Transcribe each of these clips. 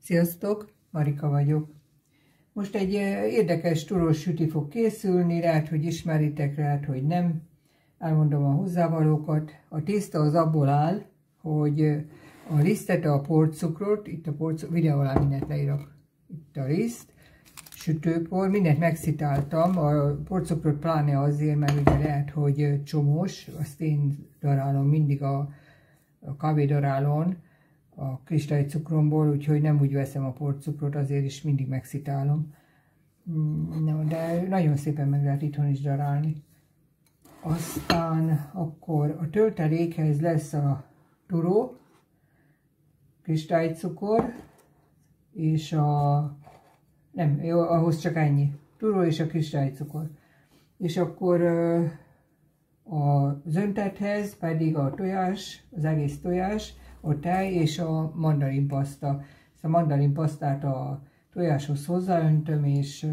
Sziasztok, Marika vagyok. Most egy érdekes turós süti fog készülni, lehet, hogy ismeritek, lehet, hogy nem. Elmondom a hozzávalókat. A tészta az abból áll, hogy a lisztet, a porcukrot, itt a videó alá mindent leírok, itt a liszt, sütőpor, mindent megszitáltam, a porcukrot pláne azért, mert ugye lehet, hogy csomós, azt én darálom mindig a kávédarálón, a kristálycukromból, úgyhogy nem úgy veszem a porcukrot, azért is mindig megszitálom. No, de nagyon szépen meg lehet itthon is darálni. Aztán akkor a töltelékhez lesz a turó, kristálycukor, és nem, jó, ahhoz csak ennyi. Turó és a kristálycukor. És akkor az öntethez pedig a tojás, az egész tojás, a tej és a mandarinpaszta. Ezt a mandarinpasztát a tojáshoz hozzáöntöm, és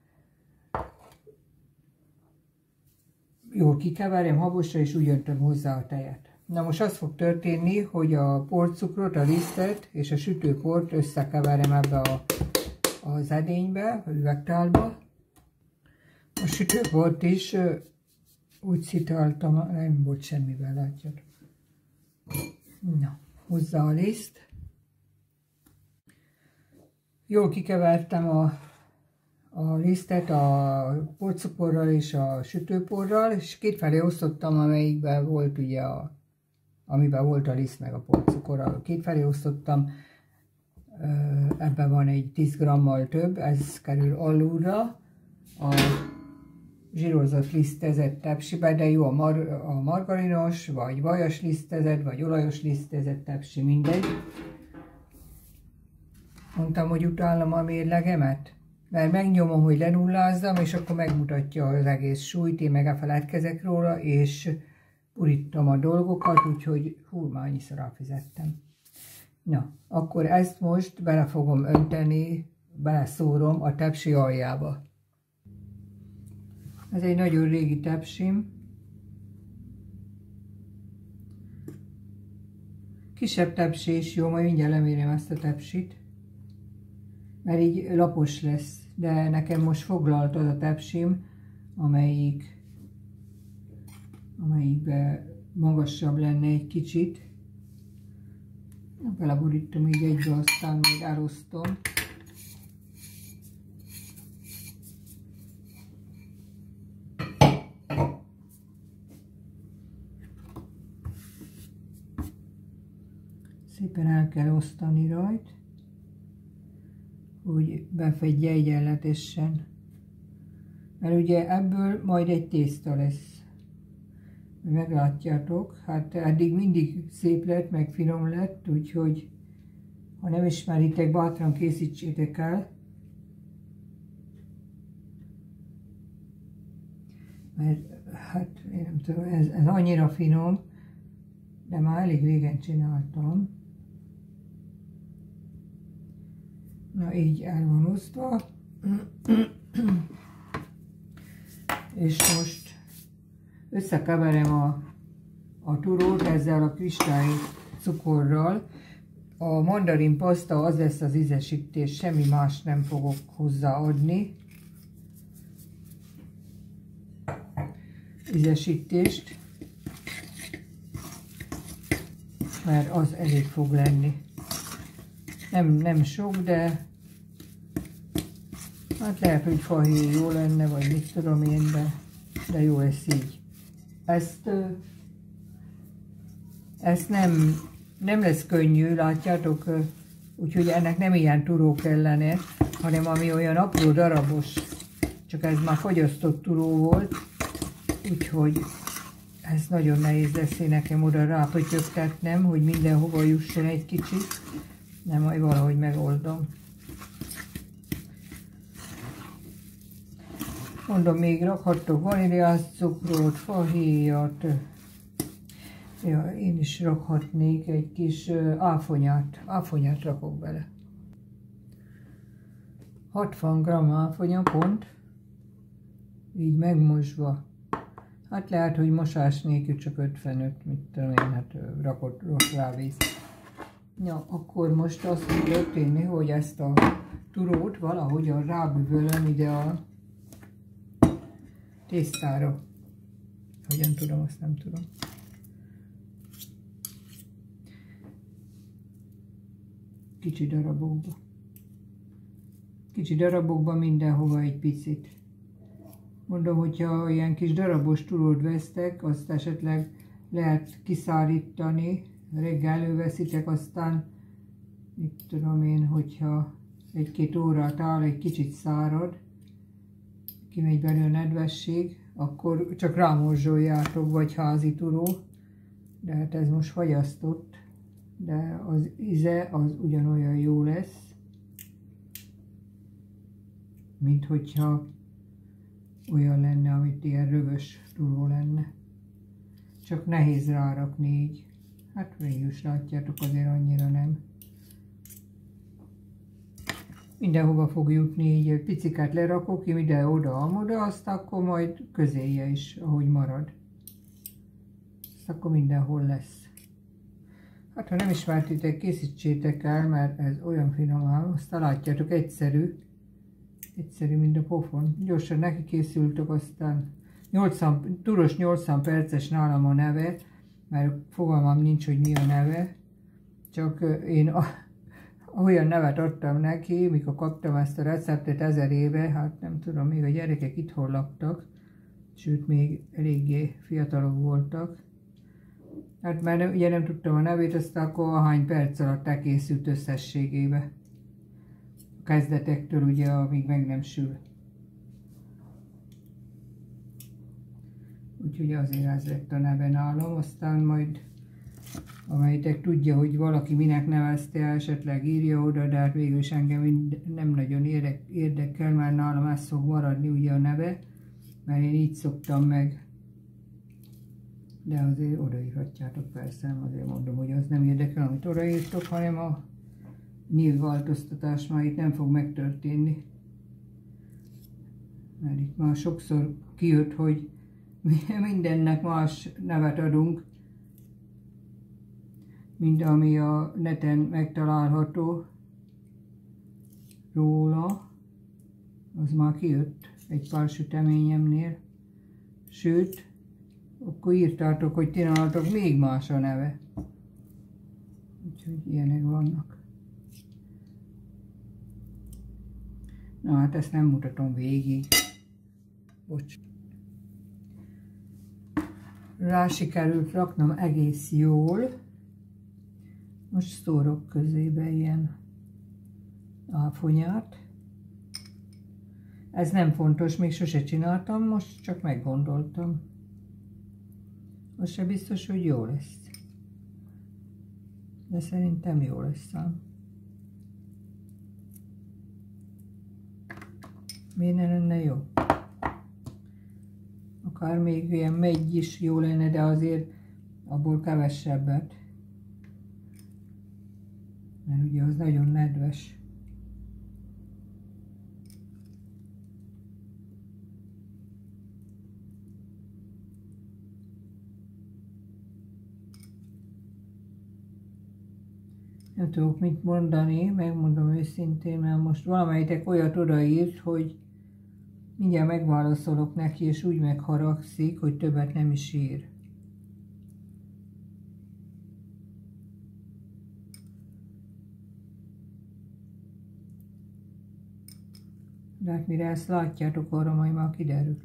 jól kikeverem habosra, és úgy öntöm hozzá a tejet. Na most az fog történni, hogy a porcukrot, a lisztet és a sütőport összekeverem ebbe az edénybe, a üvegtálba. A sütőport is úgy szitáltam, nem volt semmivel, látjátok. Na, hozzá a liszt. Jól kikevertem a lisztet a porcukorral és a sütőporral, és kétfelé osztottam, amelyikben volt ugye amiben volt a liszt meg a porcukorral. Kétfelé osztottam, ebben van egy 10 grammal több, ez kerül alulra a zsírozott lisztezett tepsibe, de jó a margarinos, vagy vajas lisztezett, vagy olajos lisztezett tepsi, mindegy. Mondtam, hogy utálom a mérlegemet, mert megnyomom, hogy lenullázzam, és akkor megmutatja az egész súlyt, én meg elfeledkezek róla, és purítom a dolgokat, úgyhogy hú, már annyiszor elfizettem. Na, akkor ezt most bele fogom önteni, beleszórom a tepsi aljába. Ez egy nagyon régi tepsim. Kisebb tepsi is jó, majd mindjárt lemérem ezt a tepsit, mert így lapos lesz, de nekem most foglalt az a tepsim, amelyikben magasabb lenne egy kicsit. Beleborítom így egybe, aztán még elosztom. Szépen el kell osztani rajt, hogy befedje egyenletesen. Mert ugye ebből majd egy tészta lesz. Meglátjátok, hát eddig mindig szép lett, meg finom lett, úgyhogy ha nem ismeritek, bátran készítsétek el. Mert hát én nem tudom, ez annyira finom, de már elég régen csináltam. Na így el van osztva. És most összekeverem a turót ezzel a kristály cukorral. A mandarin paszta az lesz az ízesítés, semmi más nem fogok hozzáadni. Ízesítést, mert az elég fog lenni. Nem sok, de hát lehet, hogy fahéj jó lenne, vagy mit tudom én, de jó lesz így. Ezt nem lesz könnyű, látjátok, úgyhogy ennek nem ilyen turó kellene, hanem ami olyan apró darabos, csak ez már fagyasztott turó volt, úgyhogy ez nagyon nehéz lesz, én nekem oda rápötyögtetnem, hogy mindenhova jusson egy kicsit, nem, majd valahogy megoldom. Mondom, még rakhattok vaníliás cukrot, fahéjat. Ja, én is rakhatnék egy kis áfonyát rakok bele. 60 g áfonya pont, így megmosva. Hát lehet, hogy mosás nélkül csak 55, mit tudom én, hát rakott rá víz. Ja, akkor most azt fog történni, hogy ezt a turót valahogyan rábüvölöm ide a tésztára. Hogyan tudom, azt nem tudom. Kicsi darabokba. Kicsi darabokba mindenhova egy picit. Mondom, hogyha ilyen kis darabos turót vesztek, azt esetleg lehet kiszárítani, reggel előveszitek, aztán mit tudom én, hogyha egy-két órát áll, egy kicsit szárad, kimegy belőle nedvesség, akkor csak rámorzsoljátok, vagy házi turó, de hát ez most fagyasztott, de az íze az ugyanolyan jó lesz, mint hogyha olyan lenne, amit ilyen rövös turó lenne. Csak nehéz rárakni így. Hát végülis látjátok, azért annyira nem. Mindenhova fog jutni, így picikát lerakok, ide-oda, amoda, azt akkor majd közéje is, ahogy marad. Azt akkor mindenhol lesz. Hát ha nem ismertétek, készítsétek el, mert ez olyan finom ám, aztán látjátok, egyszerű, mint a pofon. Gyorsan neki készültök, aztán turos 80 perces nálam a neve, mert fogalmam nincs, hogy mi a neve, csak én olyan nevet adtam neki, mikor kaptam ezt a receptet 1000 éve, hát nem tudom, még a gyerekek itthon laktak, sőt még eléggé fiatalok voltak. Hát már ugye nem tudtam a nevét, aztán akkor ahány perc alatt elkészült összességébe. A kezdetektől ugye, amíg meg nem sül. Úgyhogy azért ez lett a neve nálam, aztán majd amelyitek tudja, hogy valaki minek nevezte, esetleg írja oda, de hát végül is engem nem nagyon érdekel, mert nálam ez fog maradni ugye a neve, mert én így szoktam meg. De azért odaírhatjátok, persze, azért mondom, hogy az nem érdekel, amit odaírtok, hanem a névváltoztatás már itt nem fog megtörténni. Mert itt már sokszor kijött, hogy mindennek más nevet adunk, mint ami a neten megtalálható róla, az már kijött egy pár süteményemnél. Sőt, akkor írtátok, hogy ti nálatok még más a neve. Úgyhogy ilyenek vannak. Na hát ezt nem mutatom végig. Bocs. Rá sikerült raknom egész jól. Most szórok közébe ilyen áfonyát. Ez nem fontos, még sose csináltam, most csak meggondoltam. Az se biztos, hogy jó lesz. De szerintem jó lesz ám. Miért ne lenne jó? Akár még ilyen megy is jó lenne, de azért abból kevesebbet. Mert ugye az nagyon nedves. Nem tudok mit mondani, megmondom őszintén, mert most valamelyitek olyat odaírt, hogy mindjárt megválaszolok neki, és úgy megharagszik, hogy többet nem is ír. De hát mire ezt látjátok, arra majd már kiderül.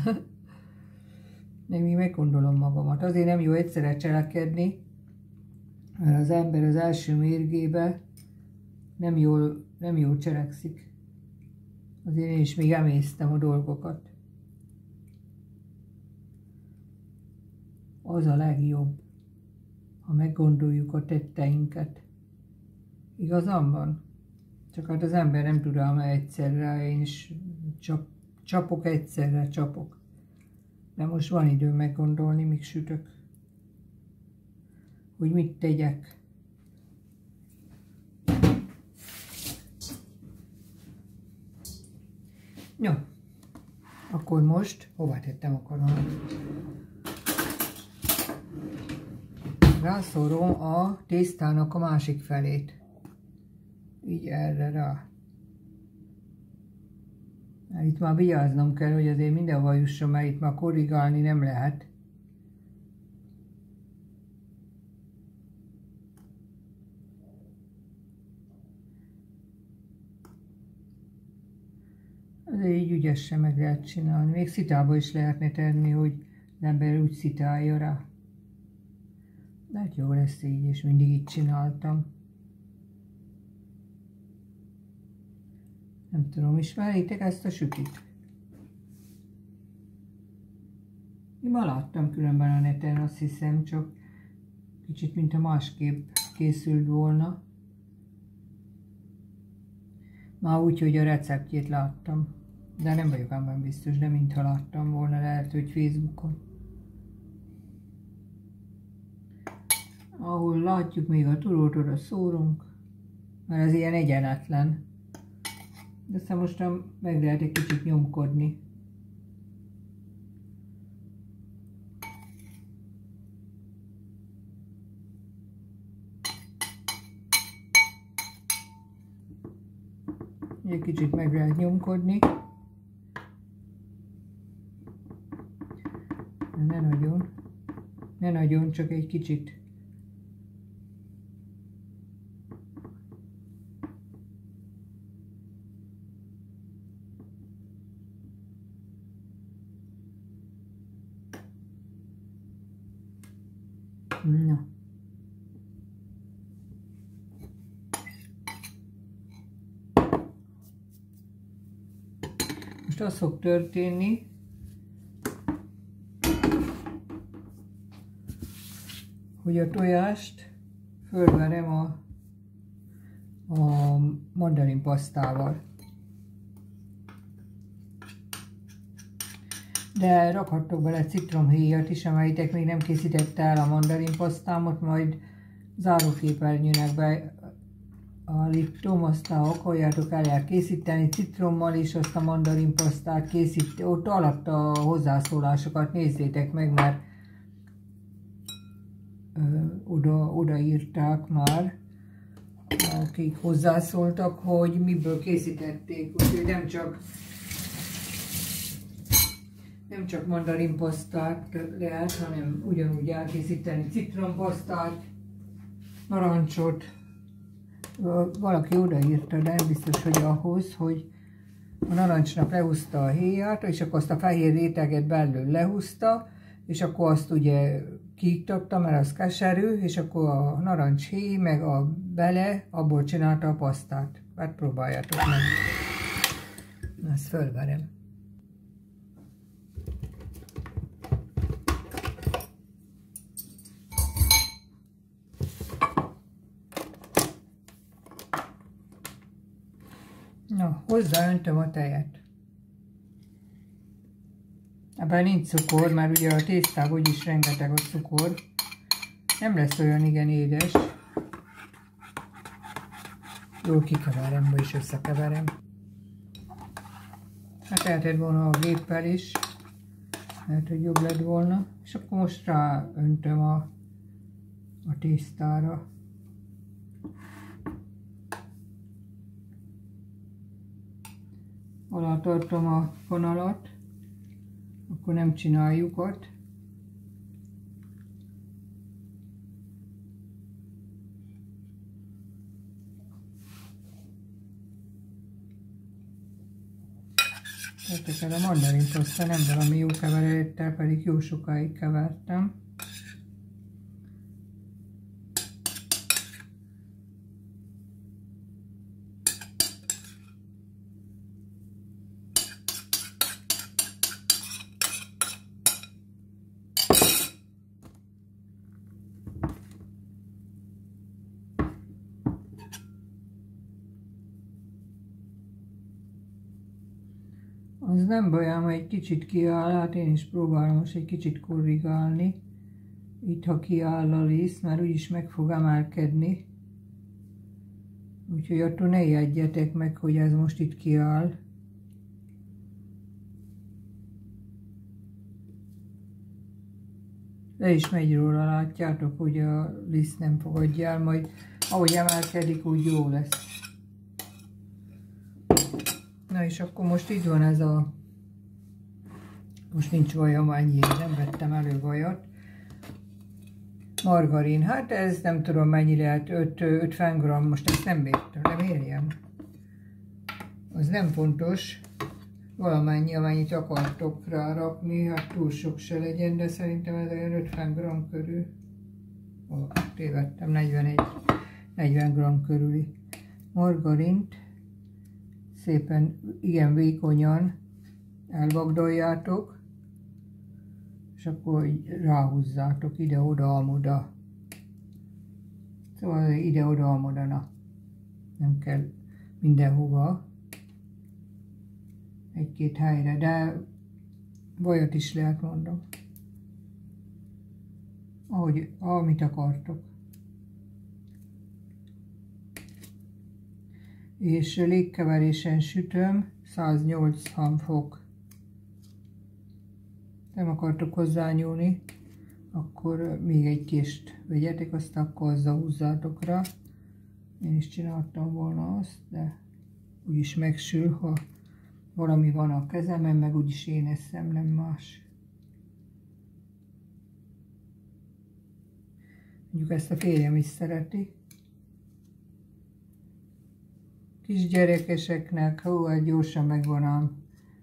De még meggondolom magamat. Azért nem jó egyszerre cselekedni, mert az ember az első mérgébe nem jól cselekszik. Azért én is még emésztem a dolgokat. Az a legjobb, ha meggondoljuk a tetteinket. Igazam van? Csak hát az ember nem tud ám egyszerre, én is csapok egyszerre, csapok. De most van időm meggondolni, míg sütök. Hogy mit tegyek. Jó, akkor most hova tettem a kanalat? rászórom a tésztának a másik felét. Így erre rá. Itt már vigyáznom kell, hogy azért mindenhol jusson, mert itt már korrigálni nem lehet. Azért így ügyesen meg lehet csinálni. Még szitába is lehetne tenni, hogy az ember úgy szitálja rá. De hát jó lesz így, és mindig így csináltam. Nem tudom, ismeritek ezt a sütit? Én már láttam különben a neten, azt hiszem, csak kicsit mintha másképp készült volna. Már úgy, hogy a receptjét láttam. De nem vagyok abban biztos, de mintha láttam volna, lehet, hogy Facebookon. Ahol látjuk még a turót, oda szórunk, mert az ilyen egyenetlen. De aztán most meg lehet egy kicsit nyomkodni. Egy kicsit meg lehet nyomkodni. Ne nagyon, csak egy kicsit. Na. Most az fog történni, hogy a tojást fölverem a mandarinpasztával. De rakhattok bele citromhéjat is, amelyik még nem készítette el a mandarinpasztámot, majd záróképernyőnek beállítom, aztán ha akarjátok, el lehet készíteni citrommal is azt a mandarinpasztát, ott alatta a hozzászólásokat nézzétek meg, mert oda írták már, akik hozzászóltak, hogy miből készítették, úgyhogy nem csak mandarinpasztát lehet, hanem ugyanúgy elkészíteni citrompasztát, narancsot. Valaki odaírta, de nem biztos, hogy ahhoz, hogy a narancsnak lehúzta a héját, és akkor azt a fehér réteget belül lehúzta, és akkor azt ugye kiiktatta, mert az keserű, és akkor a narancshéj meg a bele, abból csinálta a pasztát. Hát próbáljátok meg. Ezt fölverem. Na, hozzáöntöm a tejet. Ebben nincs cukor, mert ugye a tésztában úgyis rengeteg a cukor. Nem lesz olyan igen édes. Jól kikeverem, és összekeverem. Hát lehetett volna a géppel is. Lehet, hogy jobb lett volna. És akkor most ráöntöm a tésztára. Alá tartom a fonalat. Akkor nem csináljuk ott. Érdekel, a mandarinpaszta nem valami jó keveréttel, pedig jó sokáig kevertem. Az nem baj, ha egy kicsit kiáll, hát én is próbálom most egy kicsit korrigálni. Itt, ha kiáll a liszt, mert úgyis meg fog emelkedni. Úgyhogy attól ne ijedjetek meg, hogy ez most itt kiáll. De Le is megy róla, látjátok, hogy a liszt nem fogadja el, majd ahogy emelkedik, úgy jó lesz. Na és akkor most így van ez a... Most nincs vajam annyira, nem vettem elő vajat. Margarin, hát ez nem tudom mennyi lehet, 50 g, most ezt nem bírtam, nem érjem. Az nem fontos, valamennyi, amennyit akartok rárakni, hát túl sok se legyen, de szerintem ez olyan 50 g körül. Tévedtem, 40 g körüli margarint. Szépen, igen vékonyan elvagdoljátok, és akkor így ráhúzzátok ide-oda, amoda. Szóval ide-oda, amoda, na. Nem kell mindenhova. Egy-két helyre, de vajat is lehet, mondom. Amit akartok. És légkeverésen sütöm, 180 fok. Nem akartok hozzányúlni, akkor még egy kést vegyetek, aztán akkor azzal húzzátok rá. Én is csináltam volna azt, de úgyis megsül, ha valami van a kezemen, meg úgyis én eszem, nem más. Mondjuk ezt a férjem is szereti. Kisgyerekeseknek, hát gyorsan megvan ám.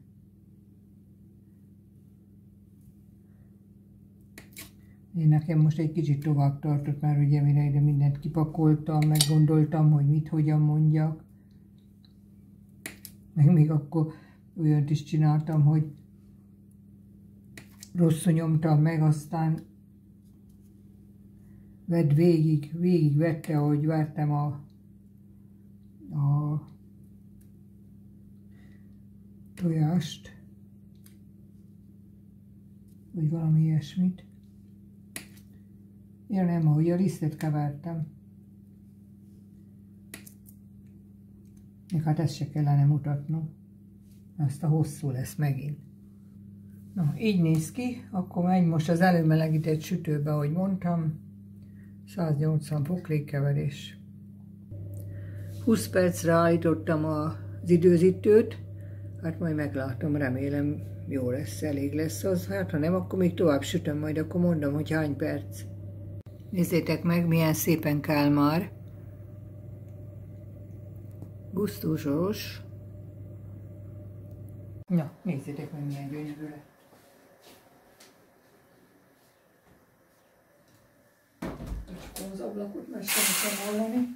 Én nekem most egy kicsit tovább tartott már, ugye mire ide mindent kipakoltam, meg gondoltam, hogy mit, hogyan mondjak. Meg még akkor olyant is csináltam, hogy rosszul nyomtam meg, aztán vedd végig vette, ahogy vertem a tojást, vagy valami ilyesmit. Én nem, ahogy a lisztet kevertem. Még hát ezt se kellene mutatnom. Azt a hosszú lesz megint. Na, így néz ki, akkor megy most az előmelegített sütőbe, ahogy mondtam. 180 fok légkeverés. 20 percre állítottam az időzítőt, hát majd meglátom, remélem jó lesz, elég lesz az, hát ha nem, akkor még tovább sütöm, majd akkor mondom, hogy hány perc. Nézzétek meg, milyen szépen kál már. Gusztusos. Na, nézzétek meg, milyen gyönyörű lett. Csak az ablakot már sem hallani.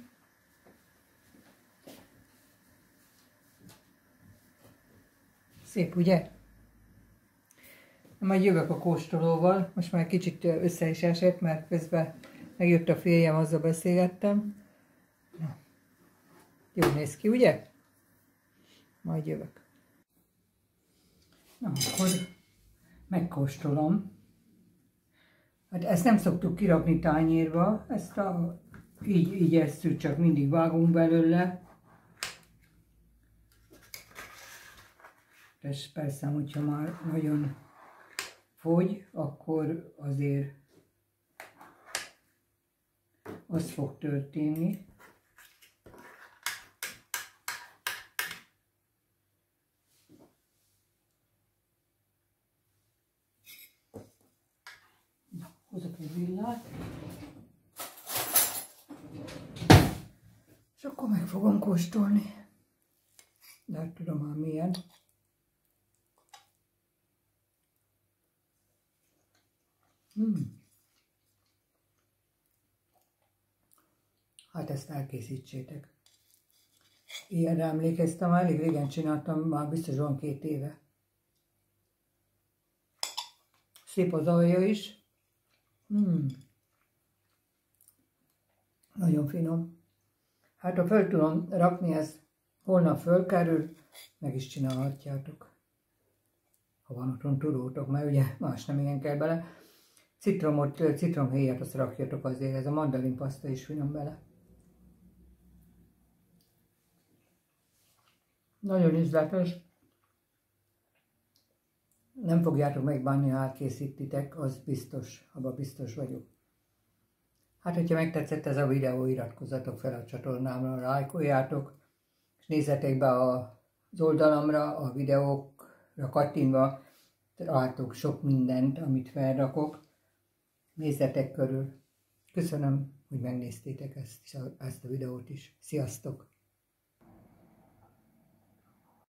Szép, ugye? Majd jövök a kóstolóval, most már kicsit össze is esett, mert közben megjött a férjem, azzal beszélgettem. Na. Jó néz ki, ugye? Majd jövök. Na, akkor megkóstolom. Hát ezt nem szoktuk kirakni tányérba, ezt így ezt csak mindig vágunk belőle. És persze, hogyha már nagyon fogy, akkor azért az fog történni. Na, hozok egy villát. És akkor meg fogom kóstolni. De hát tudom már milyen. Hát ezt elkészítsétek. Ilyenre emlékeztem, elég régen csináltam, már biztos van 2 éve. Szép az alja is. Nagyon finom. Hát ha föl tudom rakni, ez holnap fölkerül, meg is csinálhatjátok. Ha van otthon tudótok, mert ugye más nem igen kell bele. Citromhéjat azt rakjatok azért, ez a mandarinpaszta is finom bele. Nagyon ízletes. Nem fogjátok megbánni, ha elkészítitek, az biztos, abban biztos vagyok. Hát, hogyha megtetszett ez a videó, iratkozzatok fel a csatornámra, lájkoljátok, és nézzetek be az oldalamra, a videókra kattintva, találtok sok mindent, amit felrakok. Nézzetek körül. Köszönöm, hogy megnéztétek ezt a videót is. Sziasztok!